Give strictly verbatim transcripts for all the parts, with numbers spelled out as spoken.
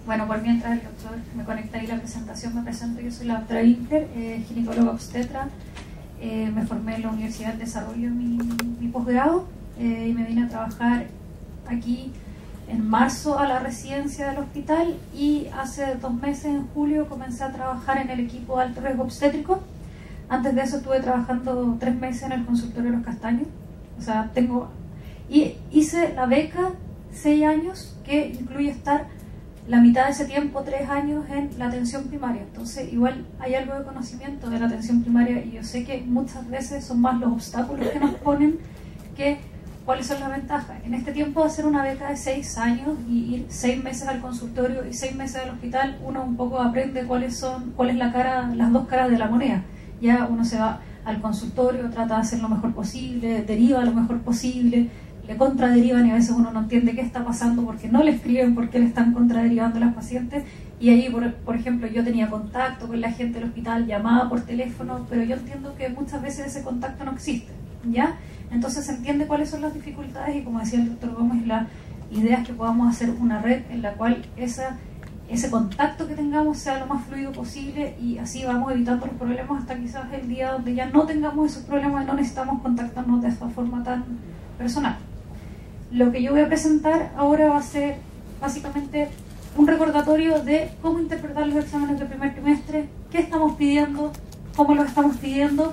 bueno, por mientras el doctor me conecta ahí la presentación, me presento. Yo soy la doctora Winkler, eh, ginecóloga obstetra. Eh, me formé en la Universidad del Desarrollo mi, mi posgrado eh, y me vine a trabajar aquí en marzo a la residencia del hospital, y hace dos meses, en julio, comencé a trabajar en el equipo de alto riesgo obstétrico. Antes de eso estuve trabajando tres meses en el consultorio de Los Castaños. O sea, tengo... Y hice la beca seis años, que incluye estar la mitad de ese tiempo, tres años, en la atención primaria. Entonces, igual hay algo de conocimiento de la atención primaria, y yo sé que muchas veces son más los obstáculos que nos ponen que cuáles son las ventajas. En este tiempo de hacer una beca de seis años y ir seis meses al consultorio y seis meses al hospital, uno un poco aprende cuáles son, cuál es la cara, las dos caras de la moneda. Ya uno se va al consultorio, trata de hacer lo mejor posible, deriva lo mejor posible, le contraderivan, y a veces uno no entiende qué está pasando porque no le escriben por qué le están contraderivando a las pacientes. Y ahí, por, por ejemplo, yo tenía contacto con la gente del hospital, llamaba por teléfono, pero yo entiendo que muchas veces ese contacto no existe, ¿ya? Entonces se entiende cuáles son las dificultades, y como decía el doctor Gómez, la idea es que podamos hacer una red en la cual esa, ese contacto que tengamos sea lo más fluido posible, y así vamos evitando los problemas hasta quizás el día donde ya no tengamos esos problemas y no necesitamos contactarnos de esta forma tan personal. Lo que yo voy a presentar ahora va a ser básicamente un recordatorio de cómo interpretar los exámenes del primer trimestre, qué estamos pidiendo, cómo los estamos pidiendo.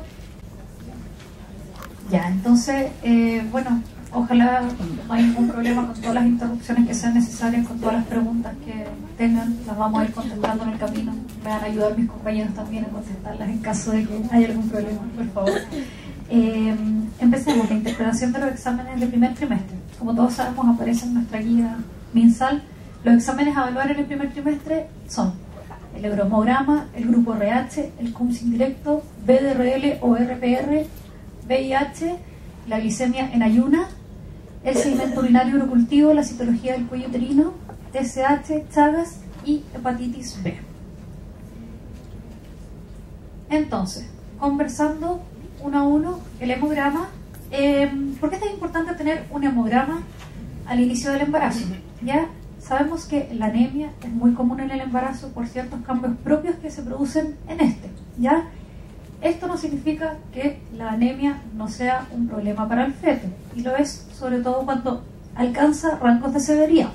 Ya, entonces, eh, bueno, ojalá no haya ningún problema con todas las interrupciones que sean necesarias, con todas las preguntas que tengan, las vamos a ir contestando en el camino. Me van a ayudar mis compañeros también a contestarlas en caso de que haya algún problema, por favor. Eh, empecemos la interpretación de los exámenes del primer trimestre. Como todos sabemos, aparece en nuestra guía MinSal. Los exámenes a evaluar en el primer trimestre son el euromograma, el grupo R H, el C U M S indirecto, B D R L o R P R, V I H, la glicemia en ayuna, el sedimento urinario urocultivo, la citología del cuello uterino, T S H, Chagas y hepatitis B. Entonces, conversando uno a uno, el hemograma. Eh, ¿Por qué es tan importante tener un hemograma al inicio del embarazo? Ya sabemos que la anemia es muy común en el embarazo por ciertos cambios propios que se producen en este, ¿ya? Esto no significa que la anemia no sea un problema para el feto, y lo es sobre todo cuando alcanza rangos de severidad.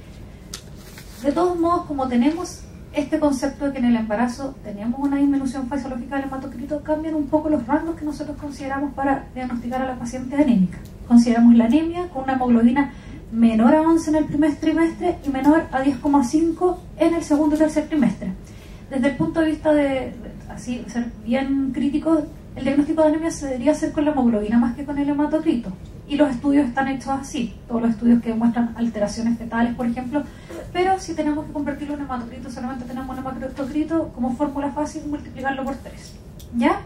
De todos modos, como tenemos este concepto de que en el embarazo tenemos una disminución fisiológica del hematocrito, cambian un poco los rangos que nosotros consideramos para diagnosticar a la paciente anémica. Consideramos la anemia con una hemoglobina menor a once en el primer trimestre y menor a diez coma cinco en el segundo y tercer trimestre. Desde el punto de vista de, de así ser bien crítico, el diagnóstico de anemia se debería hacer con la hemoglobina más que con el hematocrito, y los estudios están hechos así, todos los estudios que demuestran alteraciones fetales, por ejemplo. Pero si tenemos que convertirlo en hematocrito, solamente tenemos un hematocrito, como fórmula fácil, multiplicarlo por tres, ¿ya?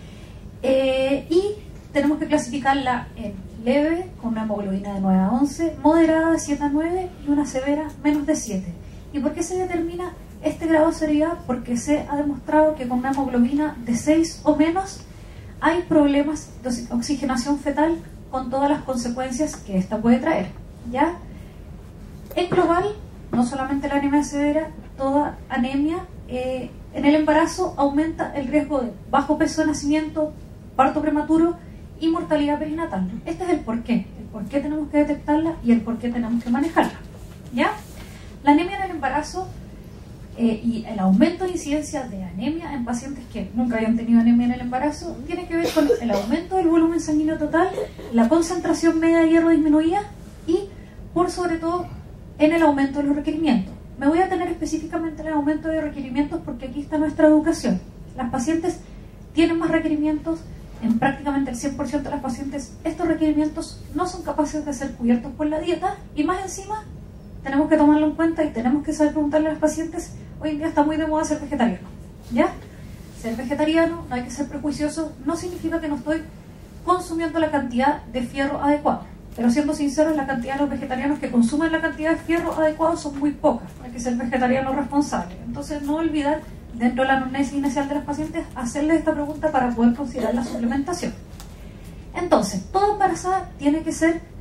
Eh, y tenemos que clasificarla en leve, con una hemoglobina de nueve a once, moderada de siete a nueve y una severa menos de siete. ¿Y por qué se determina este grado de severidad? Porque se ha demostrado que con una hemoglobina de seis o menos hay problemas de oxigenación fetal, con todas las consecuencias que esta puede traer, ¿ya? En global, no solamente la anemia severa, toda anemia eh, en el embarazo aumenta el riesgo de bajo peso de nacimiento, parto prematuro y mortalidad perinatal. Este es el porqué, el por qué tenemos que detectarla y el por qué tenemos que manejarla, ¿ya? La anemia en el embarazo eh, y el aumento de incidencia de anemia en pacientes que nunca habían tenido anemia en el embarazo tiene que ver con el aumento del volumen sanguíneo total, la concentración media de hierro disminuida y, por sobre todo, en el aumento de los requerimientos. Me voy a tener específicamente en el aumento de requerimientos porque aquí está nuestra educación. Las pacientes tienen más requerimientos, en prácticamente el cien por ciento de las pacientes estos requerimientos no son capaces de ser cubiertos por la dieta, y más encima tenemos que tomarlo en cuenta y tenemos que saber preguntarle a las pacientes. Hoy en día está muy de moda ser vegetariano, ¿ya? Ser vegetariano, no hay que ser prejuicioso, no significa que no estoy consumiendo la cantidad de fierro adecuada. Pero siendo sinceros, la cantidad de los vegetarianos que consumen la cantidad de fierro adecuado son muy pocas. Hay que ser vegetariano responsable. Entonces, no olvidar, dentro de la anamnesis inicial de las pacientes, hacerles esta pregunta para poder considerar la suplementación. Entonces, toda embarazada tiene que ser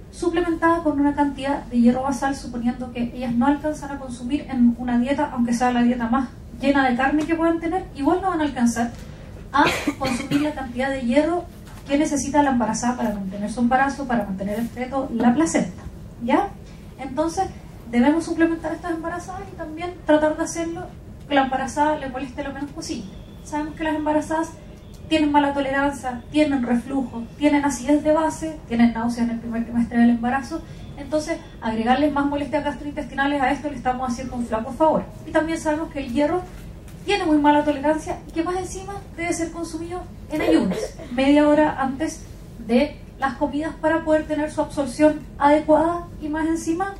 suplementada con una cantidad de hierro basal, suponiendo que ellas no alcanzan a consumir en una dieta, aunque sea la dieta más llena de carne que puedan tener, igual no van a alcanzar a consumir la cantidad de hierro que necesita la embarazada para mantener su embarazo, para mantener el feto, la placenta, ¿ya? Entonces, debemos suplementar a estas embarazadas y también tratar de hacerlo que la embarazada le moleste lo menos posible. Sabemos que las embarazadas tienen mala tolerancia, tienen reflujo, tienen acidez de base, tienen náuseas en el primer trimestre del embarazo. Entonces, agregarles más molestias gastrointestinales a esto le estamos haciendo un flaco favor. Y también sabemos que el hierro tiene muy mala tolerancia y que más encima debe ser consumido en ayunas, media hora antes de las comidas para poder tener su absorción adecuada y más encima,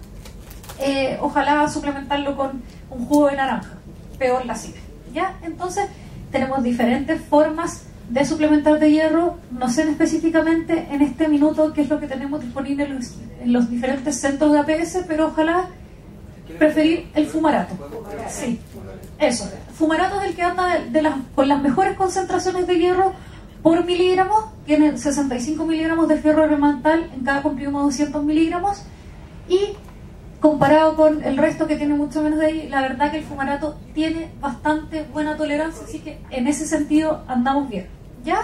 eh, ojalá suplementarlo con un jugo de naranja, peor la acidez, ¿ya? Entonces, tenemos diferentes formas de suplementar de hierro. No sé específicamente en este minuto qué es lo que tenemos disponible en los, en los diferentes centros de A P S, pero ojalá preferir el fumarato. Sí, eso. Fumarato es el que anda de, de las, con las mejores concentraciones de hierro por miligramo. Tiene sesenta y cinco miligramos de fierro elemental en cada comprimido de doscientos miligramos, y comparado con el resto que tiene mucho menos de ahí, la verdad que el fumarato tiene bastante buena tolerancia, así que en ese sentido andamos bien, ¿ya?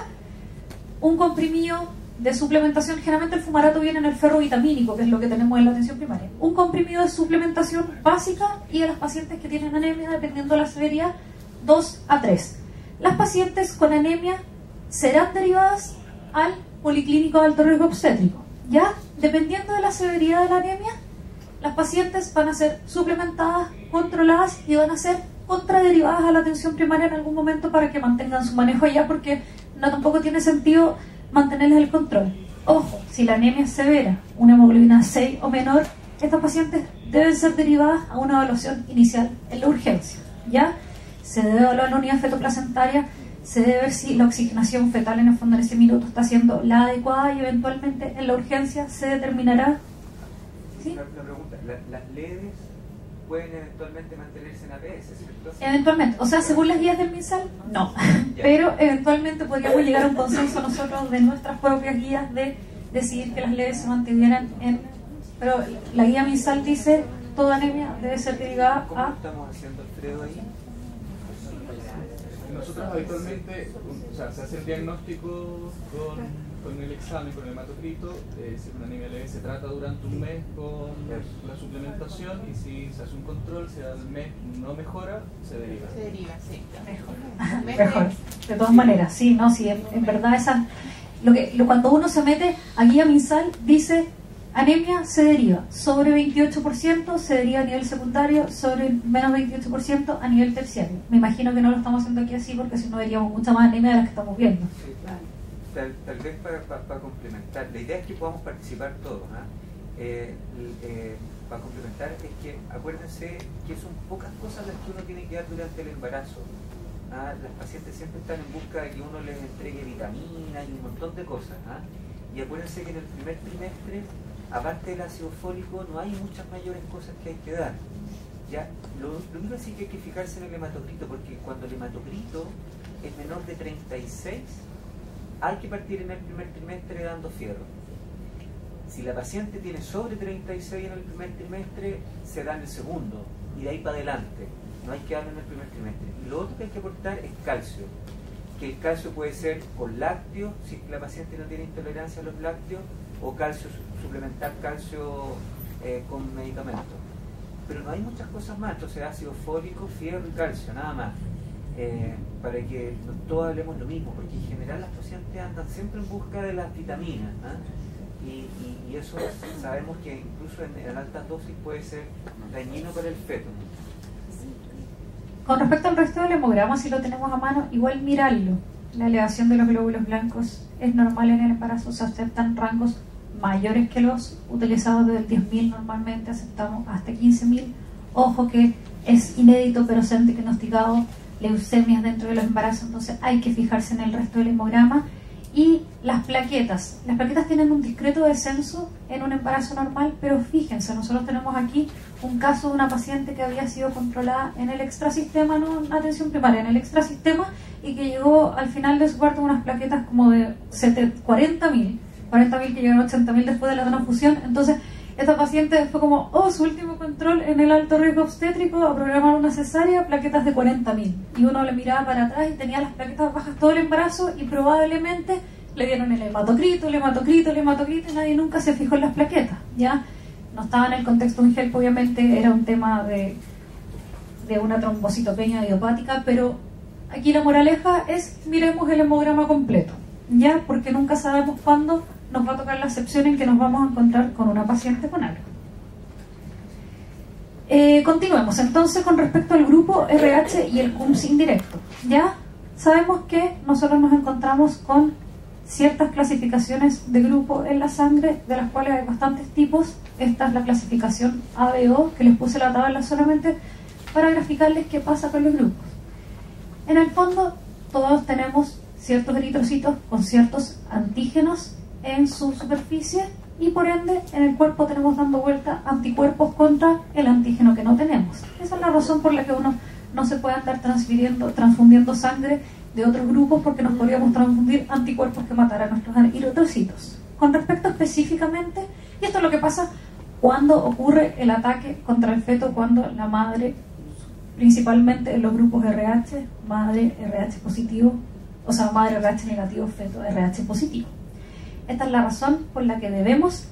Un comprimido de suplementación, generalmente el fumarato viene en el ferro vitamínico, que es lo que tenemos en la atención primaria. Un comprimido de suplementación básica, y a las pacientes que tienen anemia, dependiendo de la severidad, dos a tres. Las pacientes con anemia serán derivadas al policlínico de alto riesgo obstétrico, ¿ya? Dependiendo de la severidad de la anemia, las pacientes van a ser suplementadas, controladas y van a ser contraderivadas a la atención primaria en algún momento para que mantengan su manejo allá, porque no tampoco tiene sentido mantenerles el control. Ojo, si la anemia es severa, una hemoglobina seis o menor, estas pacientes deben ser derivadas a una evaluación inicial en la urgencia, ¿ya? Se debe evaluar la unidad fetoplacentaria, se debe ver si la oxigenación fetal en el fondo en ese minuto está siendo la adecuada, y eventualmente en la urgencia se determinará. ¿Sí? Una, una pregunta, ¿La, ¿las L E D S pueden eventualmente mantenerse en A P S, ¿cierto? Eventualmente, o sea, según las guías del MinSal, no, pero eventualmente podríamos llegar a un consenso nosotros de nuestras propias guías de decidir que las L E D S se mantuvieran en, pero la guía MinSal dice toda anemia debe ser derivada ¿Cómo a... estamos haciendo, Alfredo, ahí? Nosotros habitualmente, o sea, se hace el diagnóstico con, con el examen, con el hematocrito, eh, si una anemia leve se trata durante un mes con la suplementación, y si se hace un control, si al mes no mejora, se deriva. Se deriva, sí. Mejor, mejor. De todas maneras, sí, no, sí, en, en verdad esa, lo que, lo, cuando uno se mete a guía MinSal, dice anemia se deriva sobre veintiocho por ciento, se deriva a nivel secundario, sobre menos veintiocho por ciento a nivel terciario. Me imagino que no lo estamos haciendo aquí así, porque si no veríamos mucha más anemia de las que estamos viendo. Sí, tal, tal vez para, para, para complementar, la idea es que podamos participar todos, ¿eh? Eh, eh, para complementar es que acuérdense que son pocas cosas las que uno tiene que dar durante el embarazo. ¿Ah? Las pacientes siempre están en busca de que uno les entregue vitaminas y un montón de cosas, ¿ah? Y acuérdense que en el primer trimestre, aparte del ácido fólico, no hay muchas mayores cosas que hay que dar. ¿Ya? Lo, lo único sí que hay que fijarse en el hematocrito, porque cuando el hematocrito es menor de treinta y seis, hay que partir en el primer trimestre dando fierro. Si la paciente tiene sobre treinta y seis en el primer trimestre, se da en el segundo, y de ahí para adelante. No hay que darlo en el primer trimestre. Y lo otro que hay que aportar es calcio, que el calcio puede ser con lácteos, si la paciente no tiene intolerancia a los lácteos, o calcio, suplementar calcio eh, con medicamentos. Pero no hay muchas cosas más, entonces ácido fólico, fierro y calcio, nada más. Eh, para que todos hablemos lo mismo, porque en general las pacientes andan siempre en busca de las vitaminas, ¿eh? y, y, y eso sabemos que incluso en, en altas dosis puede ser dañino para el feto. Con respecto al resto del hemograma, si lo tenemos a mano, igual mirarlo. La elevación de los glóbulos blancos es normal en el embarazo, se aceptan rangos mayores que los utilizados desde el diez mil, normalmente aceptamos hasta quince mil. Ojo que es inédito, pero se han diagnosticado leucemias dentro de los embarazos, entonces hay que fijarse en el resto del hemograma. Y las plaquetas, las plaquetas tienen un discreto descenso en un embarazo normal, pero fíjense, nosotros tenemos aquí un caso de una paciente que había sido controlada en el extrasistema, no en atención primaria, en el extrasistema, y que llegó al final de su parto unas plaquetas como de cuarenta mil, cuarenta mil que llegaron a ochenta mil después de la transfusión. Entonces esta paciente fue como, oh, su último control en el alto riesgo obstétrico, a programar una cesárea, plaquetas de cuarenta mil. Y uno le miraba para atrás y tenía las plaquetas bajas todo el embarazo y probablemente le dieron el hematocrito, el hematocrito, el hematocrito y nadie nunca se fijó en las plaquetas, ¿ya? No estaba en el contexto de un HELP, obviamente era un tema de, de una trombocitopenia idiopática, pero aquí la moraleja es, miremos el hemograma completo, ¿ya? Porque nunca sabemos cuándo nos va a tocar la excepción en que nos vamos a encontrar con una paciente con algo. Eh, continuemos entonces con respecto al grupo R H y el C U M S indirecto. Ya sabemos que nosotros nos encontramos con ciertas clasificaciones de grupo en la sangre, de las cuales hay bastantes tipos. Esta es la clasificación A B O, que les puse la tabla solamente para graficarles qué pasa con los grupos. En el fondo, todos tenemos ciertos eritrocitos con ciertos antígenos en su superficie y por ende en el cuerpo tenemos dando vuelta anticuerpos contra el antígeno que no tenemos. Esa es la razón por la que uno no se puede andar transfiriendo, transfundiendo sangre de otros grupos, porque nos podríamos transfundir anticuerpos que mataran a nuestros eritrocitos. Con respecto específicamente, y esto es lo que pasa cuando ocurre el ataque contra el feto, cuando la madre, principalmente en los grupos R H, madre R H positivo, o sea, madre R H negativo, feto R H positivo. Esta es la razón por la que debemos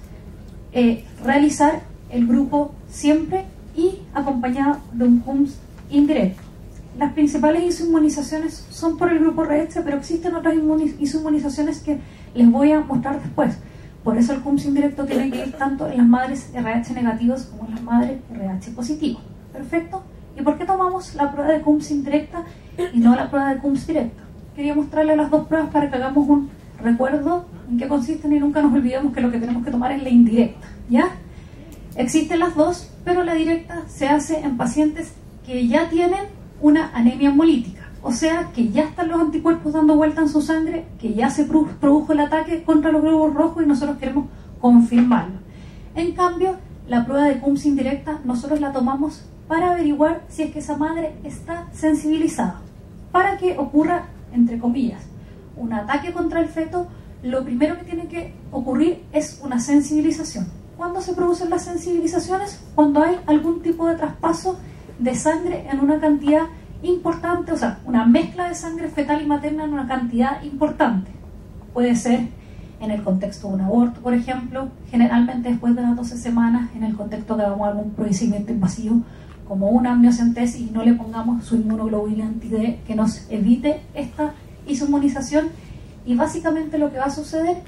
eh, realizar el grupo siempre y acompañado de un C U M S indirecto. Las principales isoinmunizaciones son por el grupo R H, pero existen otras isoinmunizaciones que les voy a mostrar después. Por eso el C U M S indirecto tiene que ir tanto en las madres R H negativos como en las madres R H positivos. ¿Perfecto? ¿Y por qué tomamos la prueba de C U M S indirecta y no la prueba de C U M S directa? Quería mostrarles las dos pruebas para que hagamos un recuerdo en qué consisten y nunca nos olvidemos que lo que tenemos que tomar es la indirecta, ¿ya? Existen las dos, pero la directa se hace en pacientes que ya tienen una anemia hemolítica, o sea, que ya están los anticuerpos dando vuelta en su sangre, que ya se produjo el ataque contra los glóbulos rojos y nosotros queremos confirmarlo. En cambio, la prueba de C U M S indirecta nosotros la tomamos para averiguar si es que esa madre está sensibilizada. Para que ocurra, entre comillas, un ataque contra el feto, lo primero que tiene que ocurrir es una sensibilización. ¿Cuándo se producen las sensibilizaciones? Cuando hay algún tipo de traspaso de sangre en una cantidad importante, o sea, una mezcla de sangre fetal y materna en una cantidad importante. Puede ser en el contexto de un aborto, por ejemplo, generalmente después de las doce semanas, en el contexto que hagamos algún procedimiento invasivo, como una amniocentesis, y no le pongamos su inmunoglobulina anti-D que nos evite esta isoinmunización, y básicamente lo que va a suceder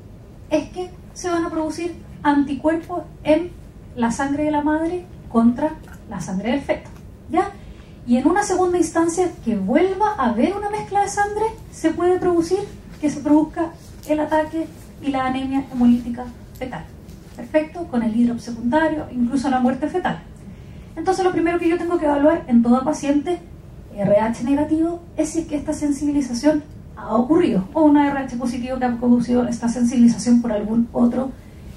es que se van a producir anticuerpos en la sangre de la madre contra la sangre del feto, ¿ya? Y en una segunda instancia que vuelva a haber una mezcla de sangre, se puede producir que se produzca el ataque y la anemia hemolítica fetal. Perfecto, con el hidrop secundario, incluso la muerte fetal. Entonces lo primero que yo tengo que evaluar en todo paciente R H negativo es si es que esta sensibilización ha ocurrido, o una R H positivo que ha producido esta sensibilización por algún otro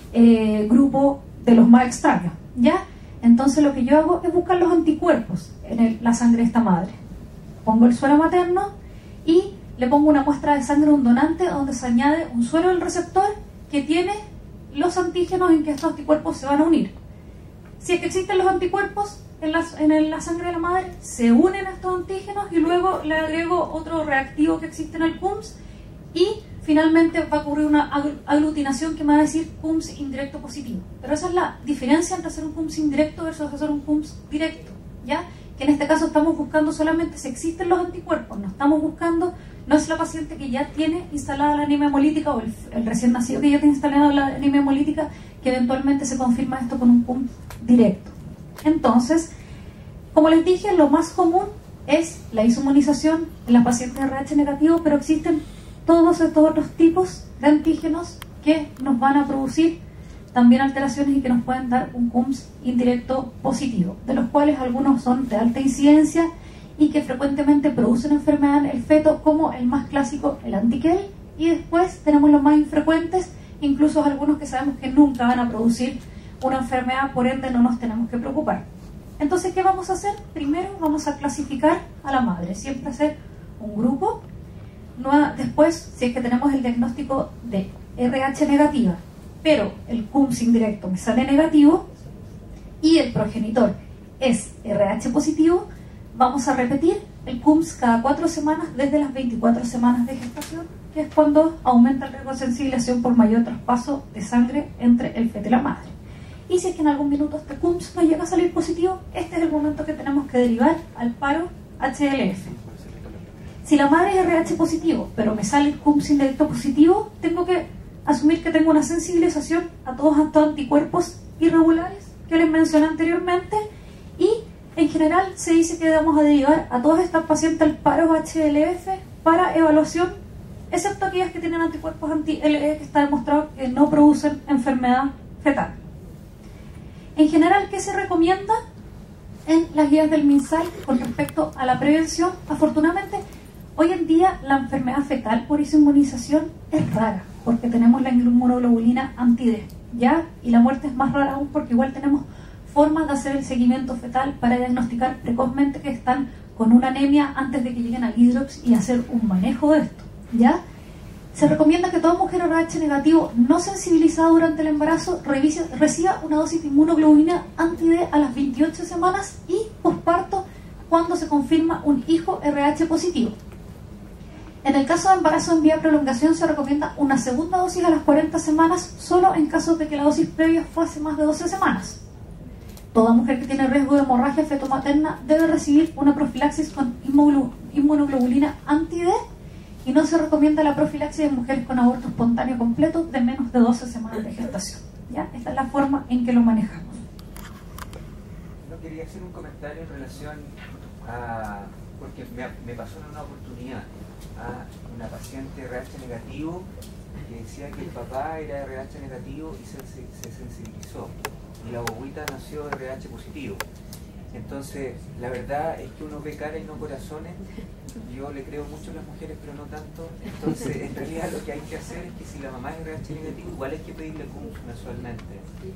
eh, grupo de los más extraños, ¿ya? Entonces lo que yo hago es buscar los anticuerpos en el, la sangre de esta madre. Pongo el suero materno y le pongo una muestra de sangre a un donante donde se añade un suero del receptor que tiene los antígenos en que estos anticuerpos se van a unir. Si es que existen los anticuerpos en la, en la sangre de la madre, se unen a estos antígenos y luego le agrego otro reactivo que existe en el C U M S y finalmente va a ocurrir una aglutinación que me va a decir C U M S indirecto positivo. Pero esa es la diferencia entre hacer un C U M S indirecto versus hacer un C U M S directo, ¿ya? Que en este caso estamos buscando solamente si existen los anticuerpos, no estamos buscando, no es la paciente que ya tiene instalada la anemia hemolítica o el, el recién nacido que ya tiene instalada la anemia hemolítica, que eventualmente se confirma esto con un C U M S directo. Entonces, como les dije, lo más común es la isoinmunización en las pacientes R H negativo, pero existen todos estos otros tipos de antígenos que nos van a producir también alteraciones y que nos pueden dar un C U M S indirecto positivo, de los cuales algunos son de alta incidencia y que frecuentemente producen enfermedad en el feto, como el más clásico, el antiquel, y después tenemos los más infrecuentes, incluso algunos que sabemos que nunca van a producir una enfermedad, por ende no nos tenemos que preocupar. Entonces, ¿qué vamos a hacer? Primero vamos a clasificar a la madre, siempre hacer un grupo. Después, si es que tenemos el diagnóstico de R H negativa, pero el C U M S indirecto me sale negativo y el progenitor es R H positivo, vamos a repetir el C U M S cada cuatro semanas desde las veinticuatro semanas de gestación, que es cuando aumenta el riesgo de sensibilización por mayor traspaso de sangre entre el feto y la madre. Y si es que en algún minuto este C U M S no llega a salir positivo, este es el momento que tenemos que derivar al paro H L F. Si la madre es R H positivo, pero me sale el C U M S indirecto positivo, tengo que asumir que tengo una sensibilización a todos estos anticuerpos irregulares que les mencioné anteriormente, y en general se dice que vamos a derivar a todas estas pacientes al paro H L F para evaluación, excepto aquellas que tienen anticuerpos anti-L E, que está demostrado que no producen enfermedad fetal. En general, ¿qué se recomienda en las guías del MinSal con respecto a la prevención? Afortunadamente, hoy en día la enfermedad fetal por inmunización es rara, porque tenemos la inmunoglobulina anti-D, ¿ya? Y la muerte es más rara aún porque igual tenemos formas de hacer el seguimiento fetal para diagnosticar precozmente que están con una anemia antes de que lleguen al hidrox y hacer un manejo de esto, ¿ya? Se recomienda que toda mujer R H negativo no sensibilizada durante el embarazo revise, reciba una dosis de inmunoglobulina anti-D a las veintiocho semanas y posparto cuando se confirma un hijo R H positivo. En el caso de embarazo en vía de prolongación se recomienda una segunda dosis a las cuarenta semanas, solo en caso de que la dosis previa fue hace más de doce semanas. Toda mujer que tiene riesgo de hemorragia fetomaterna debe recibir una profilaxis con inmunoglobulina anti-D, y no se recomienda la profilaxis de mujeres con aborto espontáneo completo de menos de doce semanas de gestación. ¿Ya? Esta es la forma en que lo manejamos. No quería hacer un comentario en relación a, porque me, me pasó en una oportunidad, a una paciente R H negativo que decía que el papá era R H negativo y se, se, se sensibilizó, y la bobita nació R H positivo. Entonces, la verdad es que uno ve cara y no corazones. Yo le creo mucho a las mujeres, pero no tanto. Entonces, en realidad lo que hay que hacer es que si la mamá es R H negativo, igual hay que pedirle C U M S mensualmente,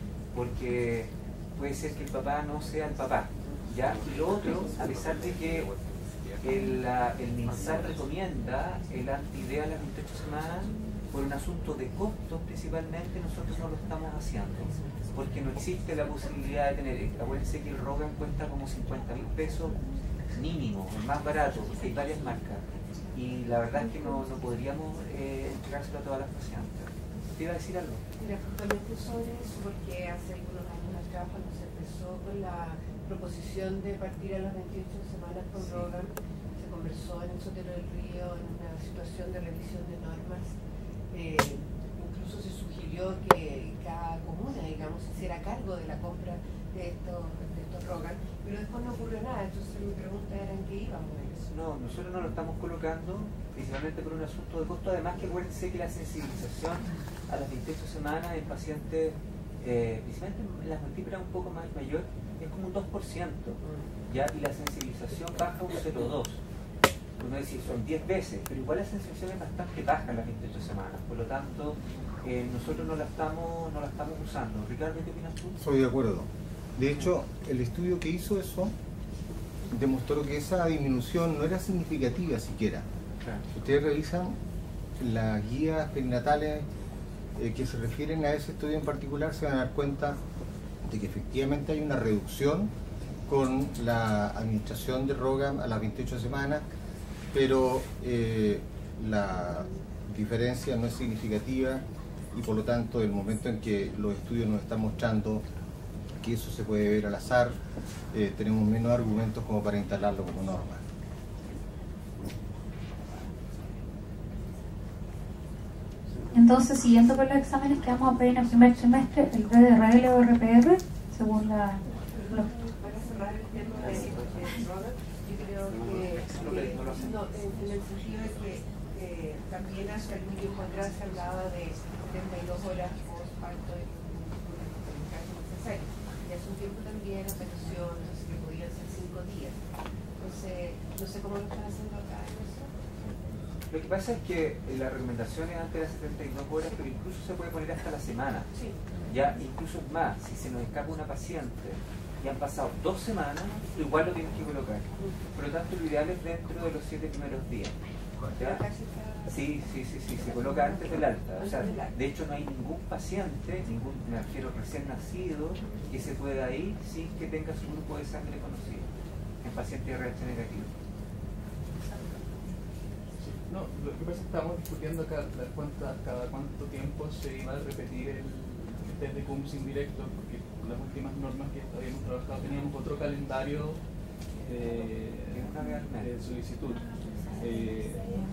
porque puede ser que el papá no sea el papá, ¿ya? Y lo otro, a pesar de que el, el MinSal recomienda el anti-D a las veintiocho semanas, por un asunto de costos principalmente, nosotros no lo estamos haciendo, porque no existe la posibilidad de tener. Acuérdense que el Rogan cuesta como cincuenta mil pesos mínimo, el más barato, porque hay varias marcas, y la verdad es que no, no podríamos eh, entregárselo a todas las pacientes. ¿Te iba a decir algo? Mira, justamente sobre eso, porque hace algunos años atrás, cuando se empezó con la proposición de partir a las veintiocho semanas con Sí. Rogan, se conversó en el Sotero del Río en una situación de revisión de normas. Eh, incluso se sugirió que cada comuna, digamos, se hiciera cargo de la compra de estos, de estos Rogan, pero después no ocurrió nada. Entonces mi pregunta era en qué íbamos en eso. No, nosotros no lo estamos colocando principalmente por un asunto de costo. Además, que acuérdense que la sensibilización a las veintiocho semanas en pacientes, eh, principalmente en las múltiples un poco más mayor, es como un dos por ciento, ¿ya? Y la sensibilización baja un cero coma dos. Uno dice, son diez veces, pero igual la sensibilización es bastante baja en las veintiocho semanas. Por lo tanto, eh, nosotros no la estamos no la estamos usando. Ricardo, ¿qué opinas tú? Soy de acuerdo. De hecho, el estudio que hizo eso demostró que esa disminución no era significativa siquiera. Claro. Si ustedes revisan las guías perinatales eh, que se refieren a ese estudio en particular, se van a dar cuenta de que efectivamente hay una reducción con la administración de Rogan a las veintiocho semanas, pero eh, la diferencia no es significativa, y por lo tanto el momento en que los estudios nos están mostrando que eso se puede ver al azar, eh, tenemos menos argumentos como para instalarlo como norma. Entonces, siguiendo con los exámenes que vamos a pedir en el primer trimestre, el B D R L o R P R, según la... Lo... Para cerrar el tema de, de Rogan, yo creo que, eh, no, en, en el sentido de que eh, también hace algún tiempo atrás se hablaba de treinta y dos horas post-parto en un caso necesario. Y hace un tiempo también apareció, no sé, que podían ser cinco días. Entonces, no sé cómo lo están haciendo acá en eso. Lo que pasa es que la recomendación es antes de las setenta y dos horas, pero incluso se puede poner hasta la semana. Sí. Ya, incluso es más, si se nos escapa una paciente y han pasado dos semanas, igual lo tienes que colocar. Por lo tanto, lo ideal es dentro de los siete primeros días. ¿Ya? Acá se está Sí, sí, sí, sí, se coloca antes del alta. O sea, de hecho no hay ningún paciente, ningún, me refiero recién nacido, que se pueda ir sin que tenga su grupo de sangre conocido, en paciente R H negativo. No, lo que pasa es que estamos discutiendo cada, cuánta, cada cuánto tiempo se iba a repetir el, el test de C U M S indirecto, porque las últimas normas que habíamos trabajado teníamos otro calendario de, de solicitud. Eh,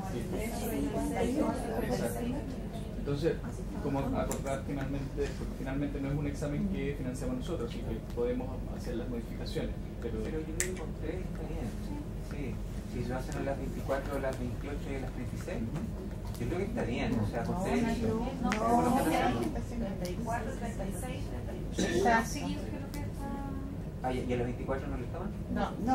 Entonces, como acordar finalmente, porque finalmente no es un examen que financiamos nosotros, sino que podemos hacer las modificaciones. Pero, pero yo creo que con tres está bien. Sí. Si lo hacen a las veinticuatro, a las veintiocho y a las treinta y seis, yo creo que está bien. O sea, con tres. No, treinta y cuatro, treinta y seis, treinta y ocho. Ah, ¿y a las veinticuatro no le estaban? No, no.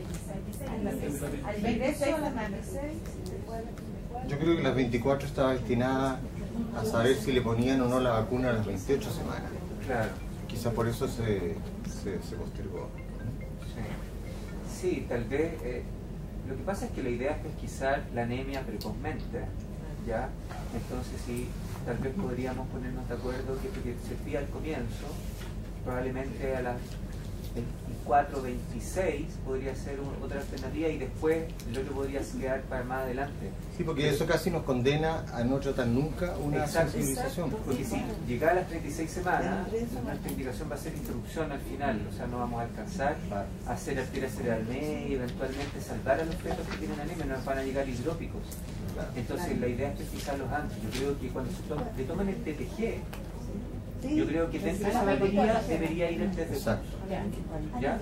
Al veintiséis, a las veintiséis. Yo creo que las veinticuatro estaba destinada a saber si le ponían o no la vacuna a las veintiocho semanas. Claro. Quizá por eso se, se, se postergó. Sí, sí, tal vez. Eh, lo que pasa es que la idea es pesquisar la anemia precozmente, ¿ya? Entonces sí, tal vez podríamos ponernos de acuerdo que porque se pida al comienzo, probablemente a las veinticuatro, veintiséis podría ser un, otra alternativa y después lo que podría quedar para más adelante. Sí, porque eso casi nos condena a no tratar nunca una Exacto, sensibilización. porque si llega a las treinta y seis semanas, nuestra indicación va a ser introducción al final, o sea, no vamos a alcanzar a hacer arteria cerebral media y eventualmente salvar a los fetos que tienen anemia, no nos van a llegar hidrópicos. Entonces la idea es pesquisarlos antes. Yo creo que cuando se toman, le toman el T T G, yo creo que dentro de esa batería debería ir el test de Exacto. ¿Ya?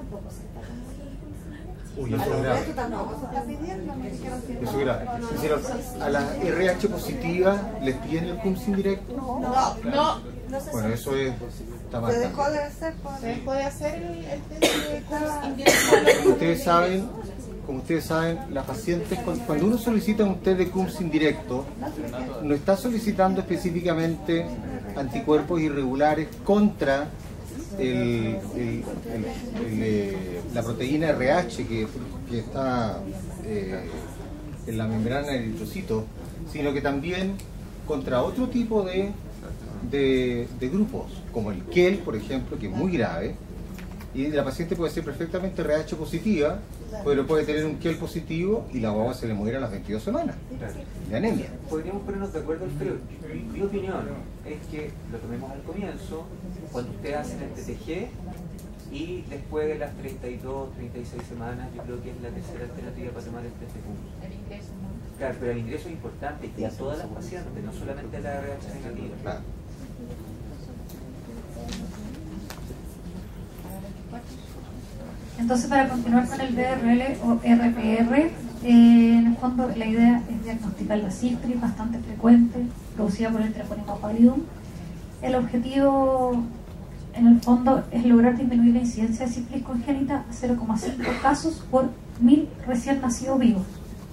Uy, eso es grave. Eso es grave. Es decir, a la R H positiva les piden el C U M S indirecto. No, no. Bueno, eso es. Está mal. Se dejó de hacer. Se dejó de hacer el, el test de C U M S indirecto. Como ustedes saben, como ustedes saben, las pacientes, cuando uno solicita un test de C U M S indirecto, no está solicitando específicamente anticuerpos irregulares contra el, el, el, el, eh, la proteína R H que, que está eh, en la membrana del eritrocito, sino que también contra otro tipo de, de, de grupos, como el K E L, por ejemplo, que es muy grave, y la paciente puede ser perfectamente R H positiva, pero puede tener un K E L positivo y la guagua se le muere a las veintidós semanas de anemia. Podríamos ponernos de acuerdo, pero mi, mi opinión es que lo tomemos al comienzo, cuando ustedes hacen el T T G, y después de las treinta y dos, treinta y seis semanas, yo creo que es la tercera alternativa para tomar el test de C U M S. El ingreso, ¿no? Claro, pero el ingreso es importante y a todas las pacientes, no solamente a la R H negativa. Claro. Entonces, para continuar con el D R L o R P R, eh, en el fondo la idea es diagnosticar la sífilis, bastante frecuente, producida por el Treponema pallidum. El objetivo, en el fondo, es lograr disminuir la incidencia de sífilis congénita a cero coma cinco casos por mil recién nacidos vivos.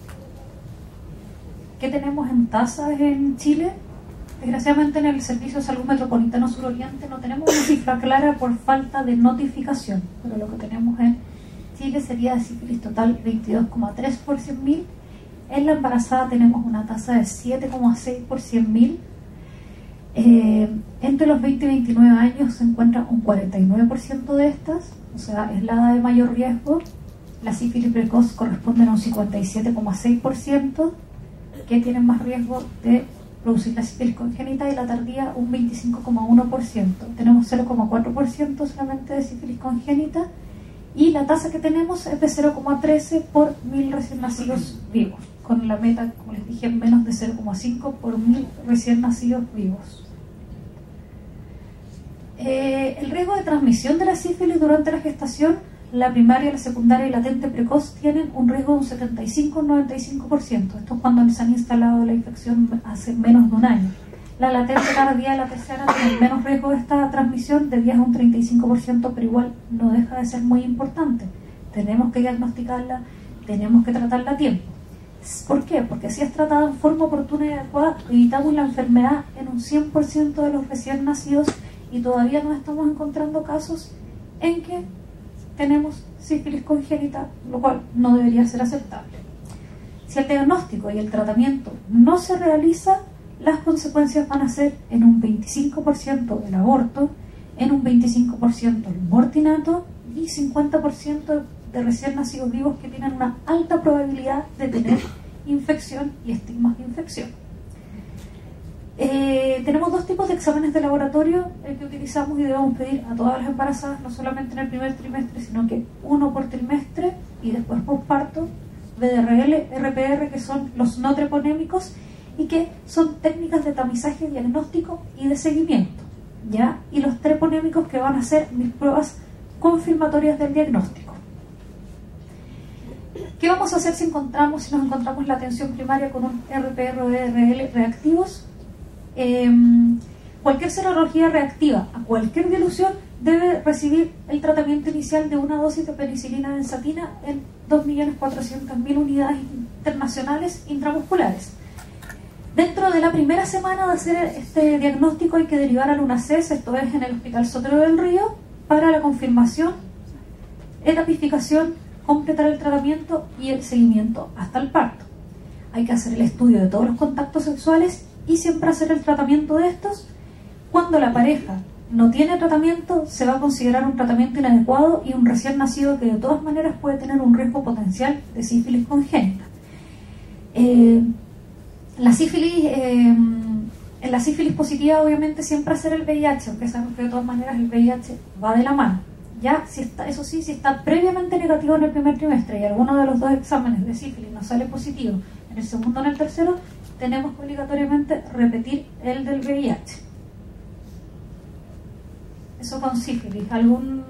¿Qué tenemos en tasas en Chile? Desgraciadamente en el Servicio de Salud Metropolitano Suroriente no tenemos una cifra clara por falta de notificación, pero lo que tenemos en Chile sería de sífilis total veintidós coma tres por cien mil. En la embarazada tenemos una tasa de siete coma seis por cien mil. Eh, entre los veinte y veintinueve años se encuentra un cuarenta y nueve por ciento de estas, o sea, es la edad de mayor riesgo. La sífilis precoz corresponde a un cincuenta y siete coma seis por ciento, que tienen más riesgo de producir la sífilis congénita, y la tardía un veinticinco coma uno por ciento. Tenemos cero coma cuatro por ciento solamente de sífilis congénita, y la tasa que tenemos es de cero coma trece por mil recién nacidos vivos, con la meta, como les dije, menos de cero coma cinco por mil recién nacidos vivos. Eh, el riesgo de transmisión de la sífilis durante la gestación, la primaria, la secundaria y latente precoz tienen un riesgo de un setenta y cinco a noventa y cinco por ciento. Esto es cuando se han instalado la infección hace menos de un año. La latente tardía y la tercera tienen menos riesgo de esta transmisión, de diez a un treinta y cinco por ciento, pero igual no deja de ser muy importante. Tenemos que diagnosticarla, tenemos que tratarla a tiempo. ¿Por qué? Porque si es tratada en forma oportuna y adecuada, evitamos la enfermedad en un cien por ciento de los recién nacidos, y todavía no estamos encontrando casos en que tenemos sífilis congénita, lo cual no debería ser aceptable. Si el diagnóstico y el tratamiento no se realiza, las consecuencias van a ser en un veinticinco por ciento el aborto, en un veinticinco por ciento el mortinato y cincuenta por ciento de recién nacidos vivos que tienen una alta probabilidad de tener infección y estigmas de infección. Eh, tenemos dos tipos de exámenes de laboratorio eh, que utilizamos y debemos pedir a todas las embarazadas, no solamente en el primer trimestre, sino que uno por trimestre y después por parto, B D R L, R P R, que son los no treponémicos y que son técnicas de tamizaje, diagnóstico y de seguimiento, ¿ya? Y los treponémicos, que van a ser mis pruebas confirmatorias del diagnóstico. ¿Qué vamos a hacer si encontramos, si nos encontramos la atención primaria con un R P R o D R L reactivos? Eh, cualquier serología reactiva a cualquier dilución debe recibir el tratamiento inicial de una dosis de penicilina benzatina en dos millones cuatrocientas mil unidades internacionales intramusculares. Dentro de la primera semana de hacer este diagnóstico hay que derivar al UNACES, esto es en el Hospital Sotero del Río, para la confirmación, etapificación, completar el tratamiento y el seguimiento hasta el parto. Hay que hacer el estudio de todos los contactos sexuales y siempre hacer el tratamiento de estos. Cuando la pareja no tiene tratamiento, se va a considerar un tratamiento inadecuado y un recién nacido que de todas maneras puede tener un riesgo potencial de sífilis congénita. Eh, la sífilis, eh, en la sífilis positiva obviamente siempre hacer el V I H, aunque sabemos que de todas maneras el V I H va de la mano. Ya, si está, eso sí, si está previamente negativo en el primer trimestre y alguno de los dos exámenes de sífilis no sale positivo, en el segundo o en el tercero, tenemos que obligatoriamente repetir el del V I H. Eso con sífilis, algún...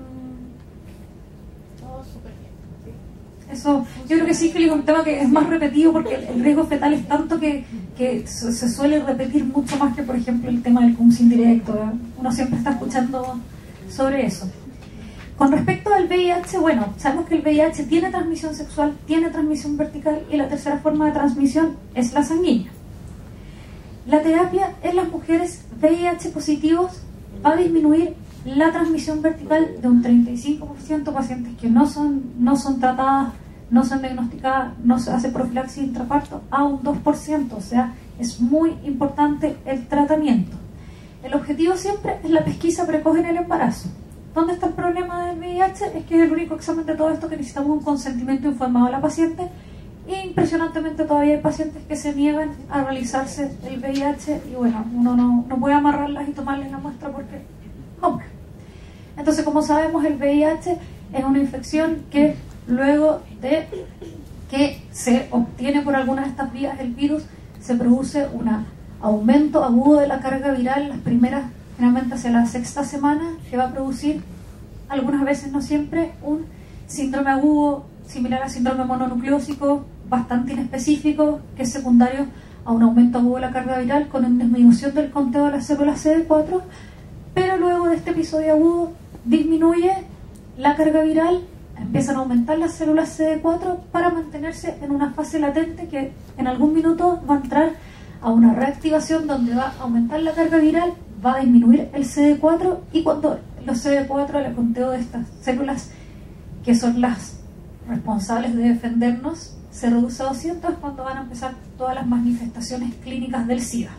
Todo súper bien. ¿Sí? Eso, yo creo que sífilis es un tema que es más repetido porque el riesgo fetal es tanto que, que se suele repetir mucho más que, por ejemplo, el tema del C U M S indirecto, ¿verdad? Uno siempre está escuchando sobre eso. Con respecto al V I H, bueno, sabemos que el V I H tiene transmisión sexual, tiene transmisión vertical y la tercera forma de transmisión es la sanguínea. La terapia en las mujeres V I H positivos va a disminuir la transmisión vertical de un treinta y cinco por ciento, pacientes que no son, no son tratadas, no son diagnosticadas, no se hace profilaxis intraparto, a un dos por ciento, o sea, es muy importante el tratamiento. El objetivo siempre es la pesquisa precoz en el embarazo. ¿Dónde está el problema del V I H? Es que es el único examen de todo esto que necesitamos un consentimiento informado de la paciente, e impresionantemente todavía hay pacientes que se niegan a realizarse el V I H y bueno, uno no, no puede amarrarlas y tomarles la muestra porque no. Entonces, como sabemos, el V I H es una infección que luego de que se obtiene por alguna de estas vías el virus, se produce un aumento agudo de la carga viral en las primeras, generalmente hacia la sexta semana, que va a producir, algunas veces, no siempre, un síndrome agudo similar al síndrome mononucleósico, bastante inespecífico, que es secundario a un aumento agudo de la carga viral con una disminución del conteo de las células C D cuatro, pero luego de este episodio agudo disminuye la carga viral, empiezan a aumentar las células C D cuatro para mantenerse en una fase latente que en algún minuto va a entrar a una reactivación donde va a aumentar la carga viral, va a disminuir el C D cuatro y cuando los C D cuatro, el conteo de estas células que son las responsables de defendernos, se reduce a doscientos, es cuando van a empezar todas las manifestaciones clínicas del SIDA.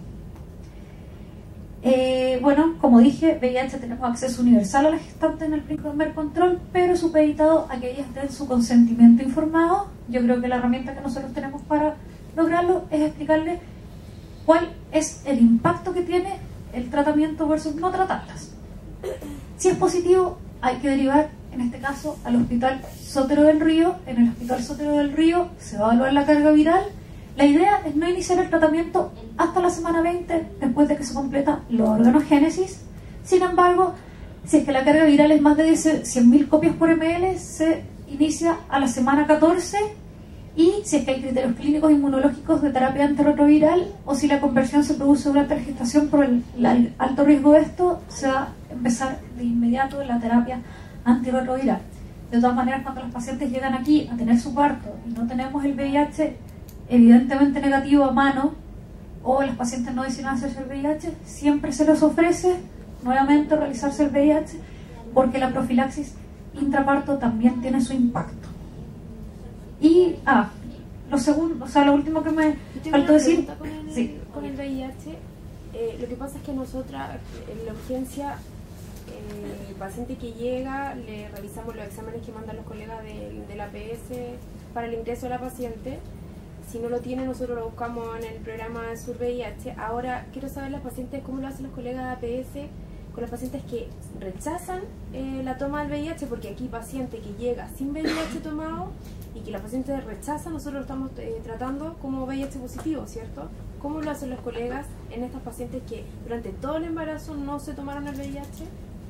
Eh, bueno, como dije, V I H tenemos acceso universal a la gestante en el primer control, pero supeditado a que ellas den su consentimiento informado. Yo creo que la herramienta que nosotros tenemos para lograrlo es explicarle cuál es el impacto que tiene el tratamiento versus no tratarlas. Si es positivo, hay que derivar, en este caso, al Hospital Sotero del Río. En el Hospital Sotero del Río se va a evaluar la carga viral. La idea es no iniciar el tratamiento hasta la semana veinte, después de que se completa la organogénesis. Sin embargo, si es que la carga viral es más de cien mil copias por ml, se inicia a la semana catorce. Y si es que hay criterios clínicos inmunológicos de terapia antirretroviral, o si la conversión se produce durante la gestación por el, el alto riesgo de esto, se va a empezar de inmediato la terapia antirretroviral. De todas maneras, cuando los pacientes llegan aquí a tener su parto y no tenemos el V I H evidentemente negativo a mano, o los pacientes no deciden hacerse el V I H, siempre se les ofrece nuevamente realizarse el V I H, porque la profilaxis intraparto también tiene su impacto. Y, ah, los lo segundo, o sea, lo último que me faltó decir, con el, sí. con el V I H, eh, lo que pasa es que nosotras en la urgencia, eh, el paciente que llega, le revisamos los exámenes que mandan los colegas de, de la A P S para el ingreso de la paciente. Si no lo tiene, nosotros lo buscamos en el programa Sur V I H. Ahora, quiero saber las pacientes, cómo lo hacen los colegas de A P S con las pacientes que rechazan eh, la toma del V I H, porque aquí paciente que llega sin V I H tomado y que la paciente rechaza, nosotros lo estamos eh, tratando como V I H positivo, ¿cierto? ¿Cómo lo hacen los colegas en estas pacientes que durante todo el embarazo no se tomaron el V I H?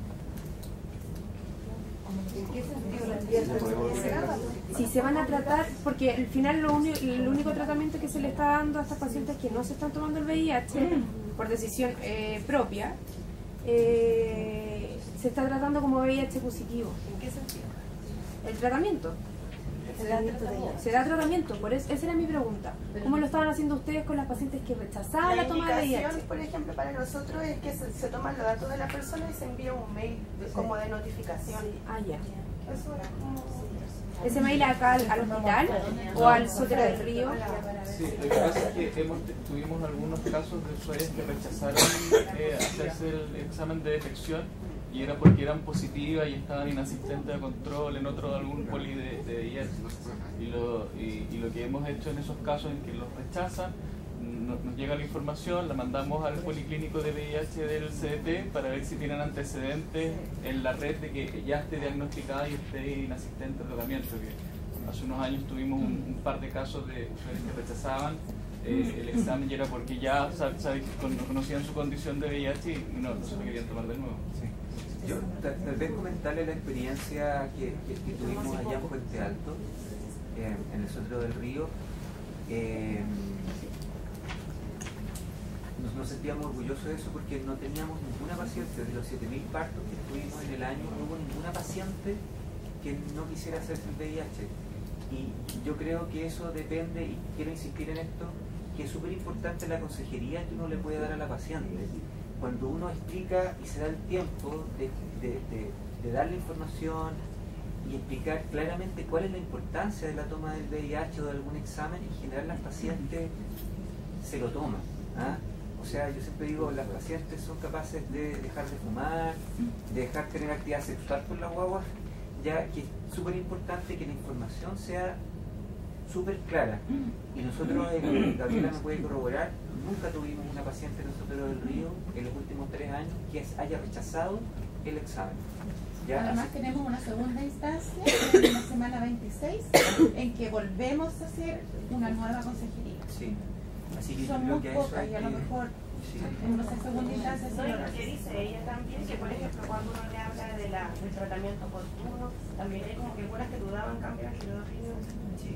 ¿En qué sentido la entiendes? Si se van a tratar, porque al final lo único, el único tratamiento que se le está dando a estas pacientes que no se están tomando el V I H por decisión eh, propia, eh, se está tratando como V I H positivo. ¿En qué sentido? El tratamiento. Se da tratamiento. Se da tratamiento, por eso, esa era mi pregunta. ¿Cómo lo estaban haciendo ustedes con las pacientes que rechazaban la, La toma de V I H? indicación, por ejemplo, para nosotros es que se, se toman los datos de la persona y se envía un mail de- como de notificación. Ah, ya. Eso es como... ¿Ese mail acá al, al hospital o al Sotero del Río? Sí, lo que pasa es que hemos, tuvimos algunos casos de usuarios que rechazaron eh, hacerse el examen de detección y era porque eran positivas y estaban inasistentes de control en otro algún poli de, de V I H. Y lo, y, y lo que hemos hecho en esos casos en que los rechazan, nos, nos llega la información, la mandamos al policlínico de V I H del C D T para ver si tienen antecedentes en la red de que ya esté diagnosticada y esté inasistente al tratamiento. Que hace unos años tuvimos un, un par de casos de usuarios que rechazaban eh, el examen y era porque ya sab, sab, conocían su condición de V I H y no, no se lo querían tomar de nuevo. Sí. Yo tal, tal vez comentarle la experiencia que, que, que tuvimos allá en Puente Alto, eh, en el Sotero del Río. Eh, nos, nos sentíamos orgullosos de eso porque no teníamos ninguna paciente, de los siete mil partos que tuvimos en el año, no hubo ninguna paciente que no quisiera hacerse el V I H. Y yo creo que eso depende, y quiero insistir en esto, que es súper importante la consejería que uno le puede dar a la paciente. Cuando uno explica y se da el tiempo de, de, de, de dar la información y explicar claramente cuál es la importancia de la toma del V I H o de algún examen, en general las pacientes se lo toman. ¿ah? O sea, yo siempre digo, las pacientes son capaces de dejar de fumar, de dejar de tener actividad sexual con la guagua, ya que es súper importante que la información sea súper clara. Y nosotros, eh, Gabriela me puede corroborar, nunca tuvimos una paciente en el Sotero del Río en los últimos tres años que haya rechazado el examen. ¿Ya? Además Así, tenemos una segunda instancia en la semana veintiséis en que volvemos a hacer una nueva consejería. sí. Así que yo Son creo muy que a eso pocas hay y a lo que... mejor sí. en nuestra segunda instancia sí No, y lo lo que dice ella también, que por ejemplo cuando uno le habla de la, del tratamiento oportuno, también hay como que algunas que dudaban cambiar el hidrógeno. Sí.